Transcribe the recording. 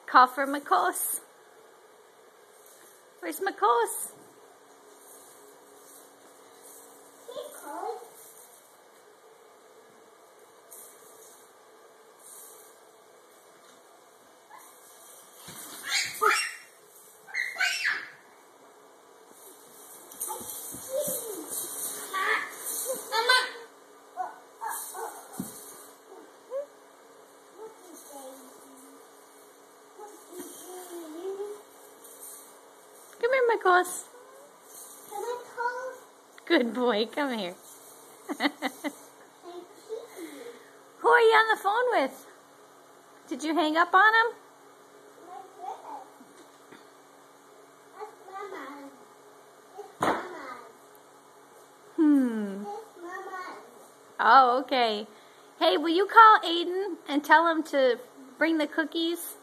Call for Makos. Where's Makos? Come here, Makos. Good boy, come here. Who are you on the phone with? Did you hang up on him? Oh, okay. Hey, will you call Aiden and tell him to bring the cookies?